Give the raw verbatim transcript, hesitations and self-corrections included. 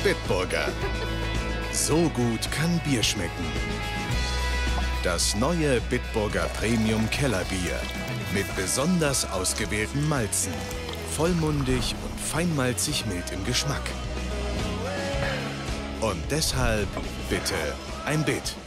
Bitburger. So gut kann Bier schmecken. Das neue Bitburger Premium Kellerbier mit besonders ausgewählten Malzen. Vollmundig und feinmalzig mild im Geschmack. Und deshalb bitte ein Bit.